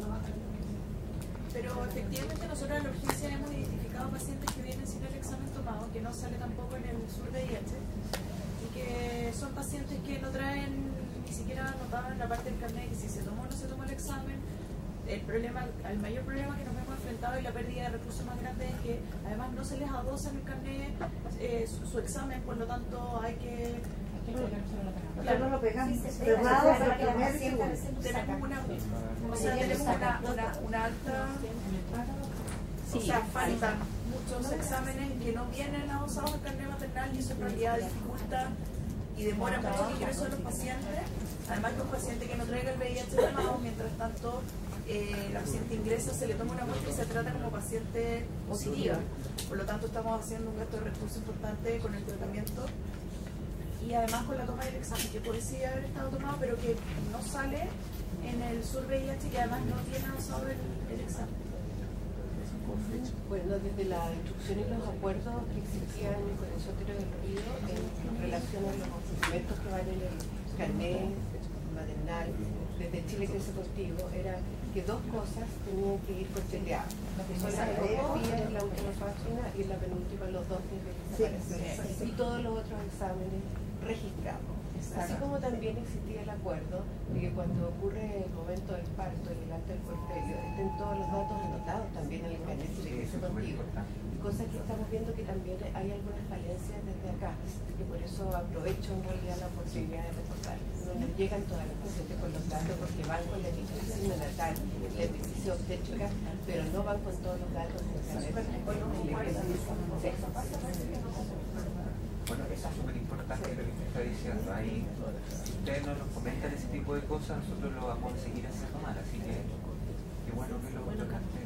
Pero efectivamente nosotros en la urgencia hemos identificado pacientes que vienen sin el examen tomado, que no sale tampoco en el Sur V I H, y que son pacientes que no traen ni siquiera anotado en la parte del carnet que si se tomó o no se tomó el examen. El problema, el mayor problema que nos hemos enfrentado y la pérdida de recursos más grande es que además no se les adosa en el carnet eh, su, su examen, por lo tanto hay que... Nosotros lo pegamos Sí, sí, cerrado sí, para sí, el primer sí, y segundo. tenemos una, o sea, tenemos una, una, una alta... O sea, faltan muchos exámenes que no vienen adosados al carnet maternal y eso en realidad dificulta y demora mucho el ingreso de los pacientes. Además que un paciente que no traiga el V I H tomado, mientras tanto eh, la paciente ingresa, se le toma una muestra y se trata como paciente positiva. Por lo tanto estamos haciendo un gasto de recursos importante con el tratamiento y además con la toma del examen, que puede sí haber estado tomado, pero que no sale en el Sur V I H, que además no tiene adosado el, el examen. Bueno, desde la instrucción y los acuerdos que existían con el Sotero del Río en relación a los documentos que van en el carnet maternal, desde Chile Crece Contigo, era que dos cosas tenían que ir corcheteadas, que son las ecografías, la ultrasónica y la penúltima, los dos niveles de separación, y todos los otros exámenes registrados. Así como también existía el acuerdo de que cuando ocurre el momento del parto y el acto del puerperio estén todos los datos anotados también en el carnet de ingreso contigo. Cosas que estamos viendo que también hay algunas falencias desde acá, y por eso aprovecho en realidad la oportunidad de recordar. No nos llegan todas las pacientes con los datos porque van con la epilepsia neonatal, la epilepsia obstétrica, pero no van con todos los datos del carnet. Bueno, eso es súper importante lo que usted está diciendo. Ahí, si ustedes no nos comentan ese tipo de cosas, nosotros lo vamos a seguir haciendo mal. Así que, qué bueno que lo tocaste.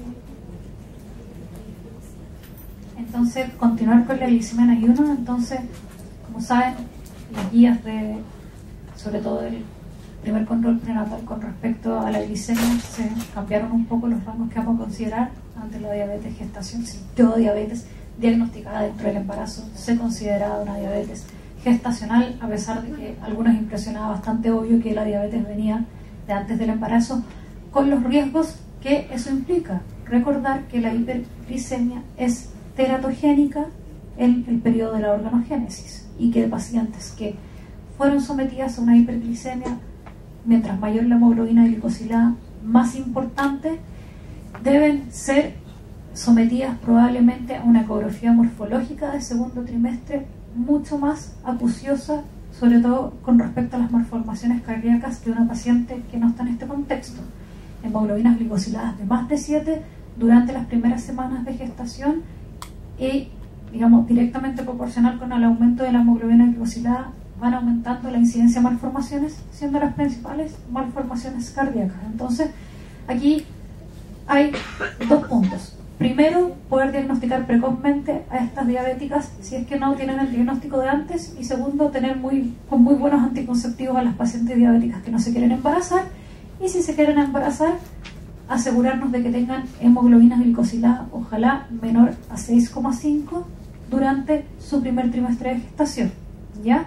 Entonces, continuar con la glicemia en ayuno. Entonces, como saben, las guías de, sobre todo del primer control prenatal con respecto a la glicemia, se cambiaron un poco los rangos que vamos a considerar ante la diabetes gestación. Si yo diabetes diagnosticada dentro del embarazo se consideraba una diabetes gestacional, a pesar de que a algunos impresionaba bastante obvio que la diabetes venía de antes del embarazo, con los riesgos que eso implica. Recordar que la hiperglicemia es teratogénica en el periodo de la organogénesis y que pacientes que fueron sometidas a una hiperglicemia, mientras mayor la hemoglobina glicosilada, más importante, deben ser sometidas probablemente a una ecografía morfológica de segundo trimestre mucho más acuciosa, sobre todo con respecto a las malformaciones cardíacas, que una paciente que no está en este contexto. Hemoglobinas glicosiladas de más de siete durante las primeras semanas de gestación y, digamos, directamente proporcional con el aumento de la hemoglobina glicosilada, van aumentando la incidencia de malformaciones, siendo las principales malformaciones cardíacas. Entonces, aquí hay dos puntos. Primero, poder diagnosticar precozmente a estas diabéticas si es que no tienen el diagnóstico de antes, y segundo, tener muy, con muy buenos anticonceptivos a las pacientes diabéticas que no se quieren embarazar, y si se quieren embarazar, asegurarnos de que tengan hemoglobinas glicosiladas, ojalá menor a seis coma cinco durante su primer trimestre de gestación, ¿ya?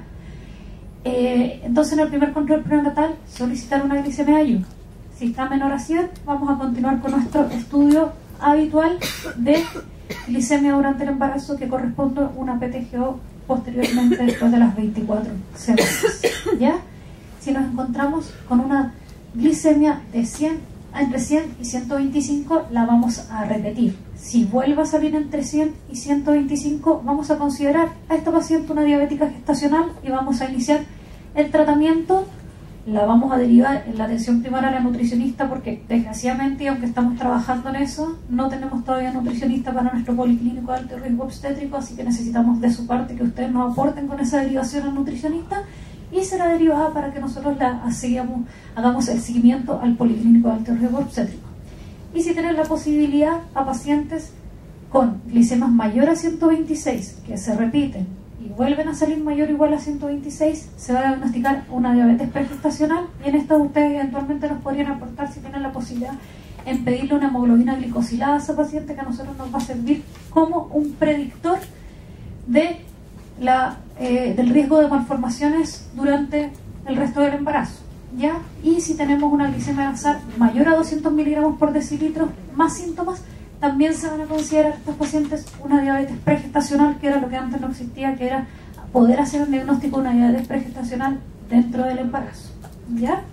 Eh, entonces, en el primer control prenatal, solicitar una glicemia de ayuno. Si está menor a cien, vamos a continuar con nuestro estudio habitual de glicemia durante el embarazo, que corresponde a una P T G O posteriormente después de las veinticuatro semanas, ¿ya? Si nos encontramos con una glicemia de cien, entre cien y ciento veinticinco, la vamos a repetir. Si vuelve a salir entre cien y ciento veinticinco, vamos a considerar a esta paciente una diabética gestacional y vamos a iniciar el tratamiento. La vamos a derivar en la atención primaria a la nutricionista, porque desgraciadamente, y aunque estamos trabajando en eso, no tenemos todavía nutricionista para nuestro policlínico de alto riesgo obstétrico, así que necesitamos de su parte que ustedes nos aporten con esa derivación al nutricionista, y será derivada para que nosotros la sigamos, hagamos el seguimiento al policlínico de alto riesgo obstétrico. Y si tienen la posibilidad, a pacientes con glicemias mayor a ciento veintiséis, que se repiten y vuelven a salir mayor o igual a ciento veintiséis, se va a diagnosticar una diabetes pregestacional, y en esta ustedes eventualmente nos podrían aportar, si tienen la posibilidad, en pedirle una hemoglobina glicosilada a esa paciente, que a nosotros nos va a servir como un predictor de la, eh, del riesgo de malformaciones durante el resto del embarazo, ¿ya? Y si tenemos una glicemia basal mayor a doscientos miligramos por decilitro, más síntomas, también se van a considerar estos pacientes una diabetes pregestacional, que era lo que antes no existía, que era poder hacer un diagnóstico de una diabetes pregestacional dentro del embarazo, ¿ya?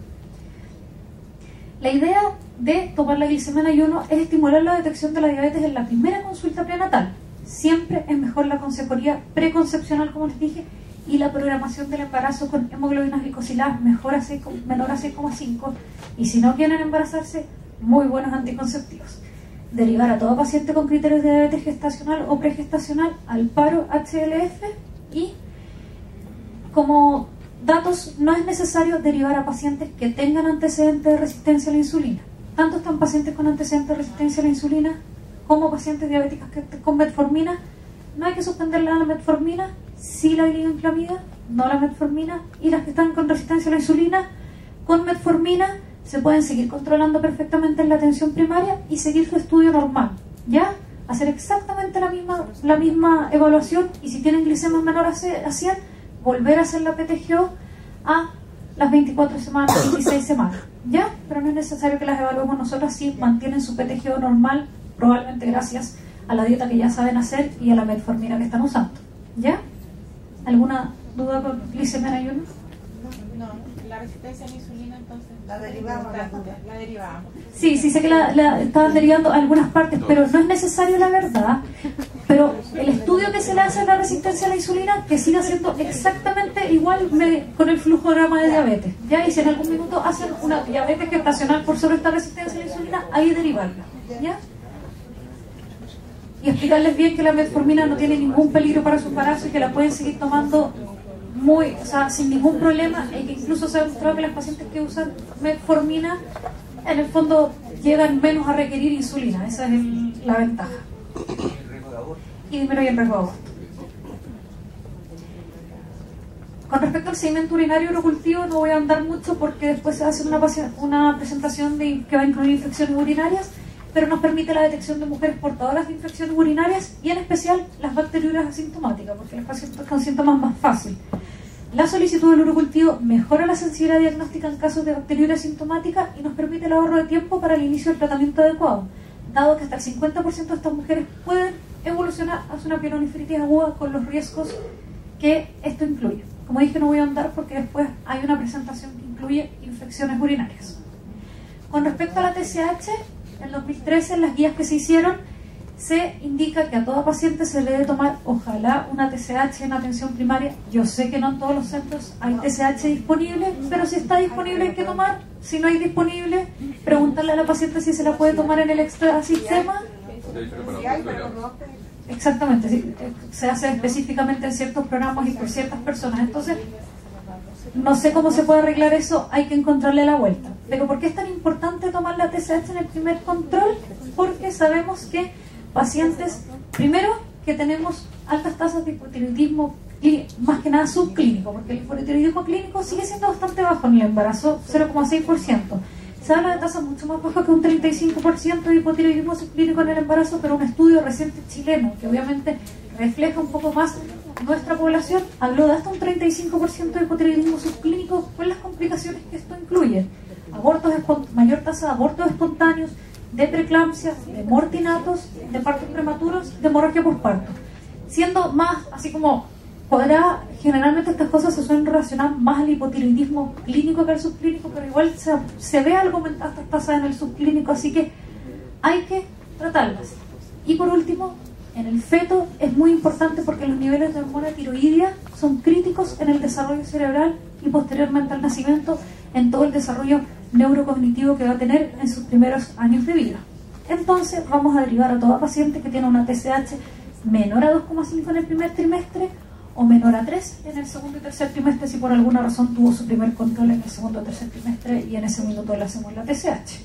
La idea de tomar la glicemia en ayuno es estimular la detección de la diabetes en la primera consulta prenatal. Siempre es mejor la consejería preconcepcional, como les dije, y la programación del embarazo con hemoglobinas glicosiladas mejor a seis, menor a seis coma cinco, y si no quieren embarazarse, muy buenos anticonceptivos. Derivar a todo paciente con criterios de diabetes gestacional o pregestacional al paro H L F, y como datos, no es necesario derivar a pacientes que tengan antecedentes de resistencia a la insulina. Tanto están pacientes con antecedentes de resistencia a la insulina como pacientes diabéticas que, con metformina. No hay que suspenderle la metformina, sí la glibenclamida, no la metformina, y las que están con resistencia a la insulina, con metformina, se pueden seguir controlando perfectamente en la atención primaria y seguir su estudio normal, ¿ya? Hacer exactamente la misma, la misma evaluación, y si tienen glicemias menor a cien, volver a hacer la P T G O a las veinticuatro semanas, veintiséis semanas, ¿ya? Pero no es necesario que las evaluemos nosotros, si mantienen su P T G O normal, probablemente gracias a la dieta que ya saben hacer y a la metformina que están usando, ¿ya? ¿Alguna duda con glicemia y uno? No, no, la resistencia a la insulina entonces. La derivamos, la, la derivamos. Sí, sí sé que la, la estaban derivando a algunas partes, pero no es necesario la verdad. Pero el estudio que se le hace a la resistencia a la insulina, que siga siendo exactamente igual me, con el flujograma de diabetes. ¿Ya? Y si en algún minuto hacen una diabetes gestacional por sobre esta resistencia a la insulina, ahí derivarla. ¿Ya? Y explicarles bien que la metformina no tiene ningún peligro para su embarazo y que la pueden seguir tomando muy, o sea, sin ningún problema, y que incluso se ha demostrado que las pacientes que usan metformina en el fondo llegan menos a requerir insulina. Esa es el, la ventaja. Y disminuye el riesgo de aborto. Con respecto al seguimiento urinario urocultivo no voy a andar mucho porque después se hace una, una presentación de, que va a incluir infecciones urinarias, pero nos permite la detección de mujeres portadoras de infecciones urinarias y en especial las bacteriuras asintomáticas, porque las pacientes con síntomas más fácil. La solicitud del urocultivo mejora la sensibilidad diagnóstica en casos de bacteriuria asintomática y nos permite el ahorro de tiempo para el inicio del tratamiento adecuado, dado que hasta el cincuenta por ciento de estas mujeres pueden evolucionar hacia una pielonefritis aguda con los riesgos que esto incluye. Como dije, no voy a andar porque después hay una presentación que incluye infecciones urinarias. Con respecto a la T S H, en dos mil trece, en las guías que se hicieron, se indica que a toda paciente se le debe tomar, ojalá, una T S H en atención primaria. Yo sé que no en todos los centros hay T S H disponible, pero si está disponible hay que tomar. Si no hay disponible, preguntarle a la paciente si se la puede tomar en el extra sistema. Exactamente, sí, se hace específicamente en ciertos programas y por ciertas personas. Entonces, no sé cómo se puede arreglar eso, hay que encontrarle la vuelta. Pero ¿por qué es tan importante tomar la T S H en el primer control? Porque sabemos que pacientes, primero, que tenemos altas tasas de hipotiroidismo, más que nada subclínico, porque el hipotiroidismo clínico sigue siendo bastante bajo en el embarazo, cero coma seis por ciento. Se habla de tasas mucho más bajas que un treinta y cinco por ciento de hipotiroidismo subclínico en el embarazo, pero un estudio reciente chileno, que obviamente refleja un poco más nuestra población, habló de hasta un treinta y cinco por ciento de hipotiroidismo subclínico con las complicaciones que esto incluye. Abortos, mayor tasa de abortos espontáneos, de preeclampsia, de mortinatos, de partos prematuros, de hemorragia posparto. Siendo más, así como podrá, generalmente estas cosas se suelen relacionar más al hipotiroidismo clínico que al subclínico, pero igual se, se ve algo aumentadas estas tasas en el subclínico, así que hay que tratarlas. Y por último, en el feto es muy importante porque los niveles de hormona tiroidea son críticos en el desarrollo cerebral y posteriormente al nacimiento, en todo el desarrollo neurocognitivo que va a tener en sus primeros años de vida. Entonces vamos a derivar a toda paciente que tiene una T S H menor a dos coma cinco en el primer trimestre o menor a tres en el segundo y tercer trimestre si por alguna razón tuvo su primer control en el segundo o tercer trimestre y en ese minuto le hacemos la T S H.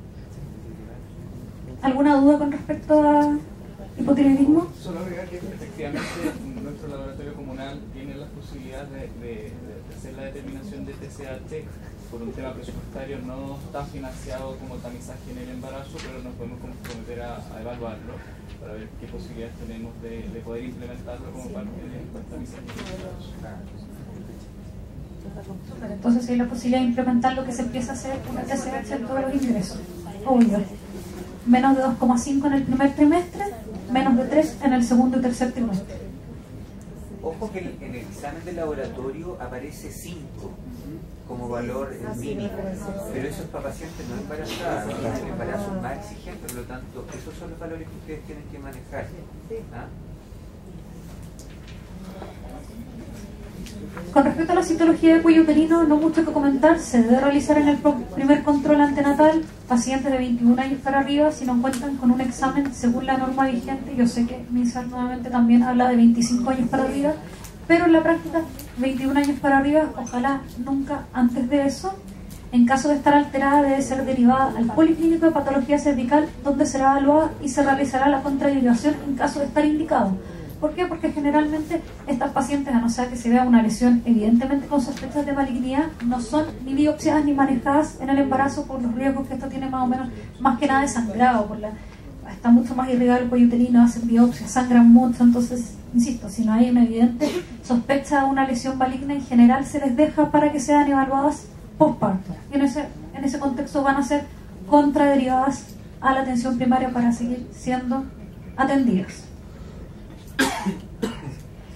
¿Alguna duda con respecto a hipotiroidismo? Solo agregar que efectivamente nuestro laboratorio comunal tiene la posibilidad de, de, de hacer la determinación de T S H. Por un tema presupuestario no está financiado como tamizaje en el embarazo, pero nos podemos comprometer a, a evaluarlo para ver qué posibilidades tenemos de, de poder implementarlo como parte del tamizaje en el embarazo. Entonces si hay la posibilidad de implementar lo que se empieza a hacer una T S H en todos los ingresos. Obvio. Menos de dos coma cinco en el primer trimestre, menos de tres en el segundo y tercer trimestre. Ojo que en el examen de laboratorio aparece cinco como valor mínimo, pero eso es para pacientes no embarazadas, el embarazo es más exigente, por lo tanto, esos son los valores que ustedes tienen que manejar. ¿Ah? Con respecto a la citología de cuello uterino, no mucho que comentar, se debe realizar en el primer control antenatal, pacientes de veintiún años para arriba, si no cuentan con un examen según la norma vigente. Yo sé que MinSal nuevamente también habla de veinticinco años para arriba, pero en la práctica, veintiún años para arriba, ojalá nunca antes de eso. En caso de estar alterada, debe ser derivada al policlínico de patología cervical, donde será evaluada y se realizará la contraindicación en caso de estar indicado. ¿Por qué? Porque generalmente estas pacientes, a no ser que se vea una lesión evidentemente con sospechas de malignidad, no son ni biopsiadas ni manejadas en el embarazo por los riesgos que esto tiene más o menos, más que nada de sangrado, por la, está mucho más irrigado el cuello uterino, hacen biopsias, sangran mucho. Entonces, insisto, si no hay una evidente sospecha de una lesión maligna, en general se les deja para que sean evaluadas postparto. Y en ese, en ese contexto van a ser contraderivadas a la atención primaria para seguir siendo atendidas. Con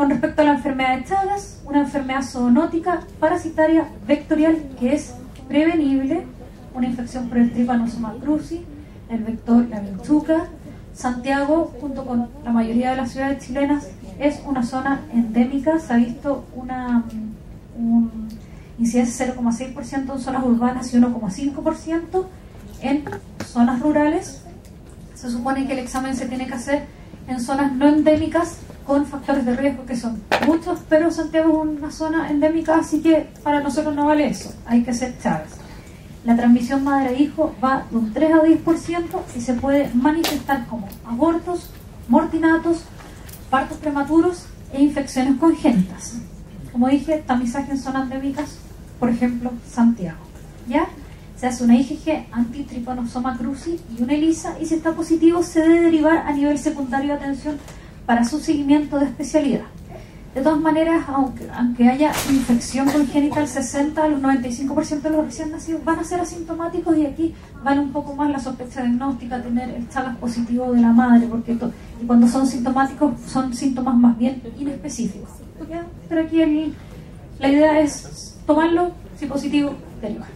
Con respecto a la enfermedad de Chagas, una enfermedad zoonótica parasitaria vectorial que es prevenible, una infección por el Trypanosoma cruzi, el vector la vinchuca. Santiago, junto con la mayoría de las ciudades chilenas, es una zona endémica. Se ha visto una un incidencia cero coma seis por ciento en zonas urbanas y uno coma cinco por ciento en zonas rurales. Se supone que el examen se tiene que hacer en zonas no endémicas con factores de riesgo que son muchos, pero Santiago es una zona endémica, así que para nosotros no vale eso, hay que hacer Chagas. La transmisión madre-hijo va de un tres a diez por ciento y se puede manifestar como abortos, mortinatos, partos prematuros e infecciones congénitas. Como dije, tamizaje en zonas endémicas, por ejemplo, Santiago. ¿Ya? Se hace una I G G anti-Trypanosoma cruzi y una ELISA, y si está positivo se debe derivar a nivel secundario de atención para su seguimiento de especialidad. De todas maneras, aunque, aunque haya infección congénita, el sesenta al noventa y cinco por ciento de los recién nacidos van a ser asintomáticos, y aquí vale un poco más la sospecha diagnóstica, tener el Chagas positivo de la madre, porque to, y cuando son sintomáticos son síntomas más bien inespecíficos. ¿Ya? Pero aquí el, la idea es tomarlo, si positivo, derivar.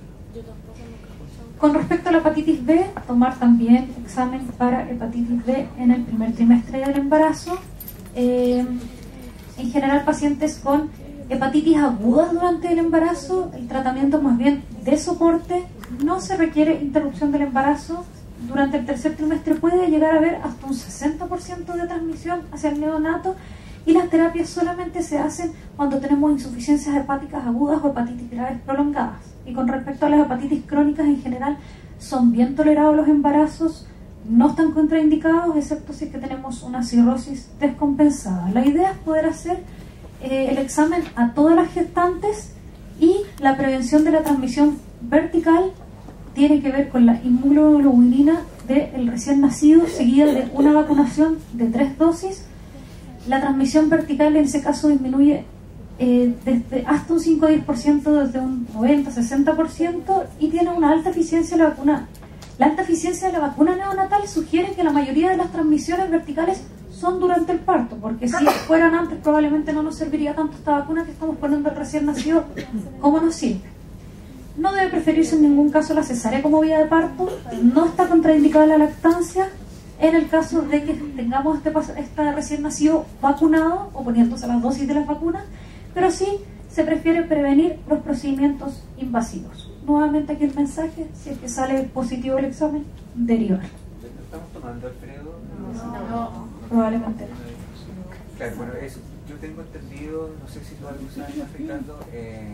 Con respecto a la hepatitis B, tomar también examen para hepatitis B en el primer trimestre del embarazo. Eh, en general, pacientes con hepatitis agudas durante el embarazo, el tratamiento más bien de soporte, no se requiere interrupción del embarazo. Durante el tercer trimestre puede llegar a haber hasta un sesenta por ciento de transmisión hacia el neonato, y las terapias solamente se hacen cuando tenemos insuficiencias hepáticas agudas o hepatitis graves prolongadas. Y con respecto a las hepatitis crónicas, en general son bien tolerados los embarazos, no están contraindicados, excepto si es que tenemos una cirrosis descompensada. La idea es poder hacer eh, el examen a todas las gestantes, y la prevención de la transmisión vertical tiene que ver con la inmunoglobulina del recién nacido, seguida de una vacunación de tres dosis. La transmisión vertical en ese caso disminuye eh, desde hasta un cinco a diez por ciento, desde un noventa a sesenta por ciento, y tiene una alta eficiencia la vacuna. La alta eficiencia de la vacuna neonatal sugiere que la mayoría de las transmisiones verticales son durante el parto, porque si fueran antes probablemente no nos serviría tanto esta vacuna que estamos poniendo al recién nacido como nos sirve. No debe preferirse en ningún caso la cesárea como vía de parto, no está contraindicada la lactancia en el caso de que tengamos este, este recién nacido vacunado o poniéndose las dosis de las vacunas, pero sí se prefiere prevenir los procedimientos invasivos. Nuevamente aquí el mensaje: si es que sale positivo el examen, derivar. ¿Lo estamos tomando, Alfredo? No, no, probablemente no. Claro, bueno, eso. Yo tengo entendido, no sé si tú algo sabes, Ricardo, eh,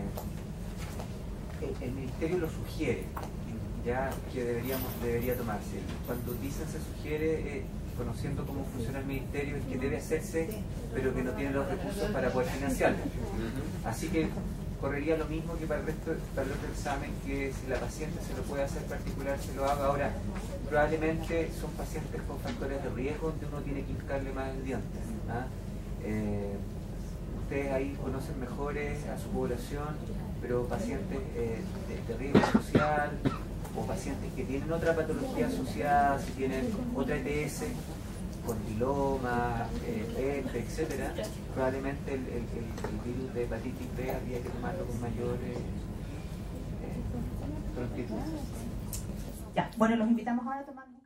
el, el Ministerio lo sugiere, ya que deberíamos debería tomarse. Cuando dicen se sugiere, eh, conociendo cómo funciona el Ministerio, es que debe hacerse, pero que no tiene los recursos para poder financiarlo. Así que correría lo mismo que para el resto para el otro examen, que si la paciente se lo puede hacer particular, se lo haga. Ahora, probablemente son pacientes con factores de riesgo donde uno tiene que hincarle más el diente, ¿ah? Eh, ustedes ahí conocen mejores a su población, pero pacientes eh, de, de riesgo social, o pacientes que tienen otra patología asociada, si tienen otra E T S, condiloma, eh, P E P, etcétera, probablemente el, el, el, el virus de hepatitis B habría que tomarlo con mayor eh, eh, prontitud. Ya, bueno, los invitamos ahora a tomar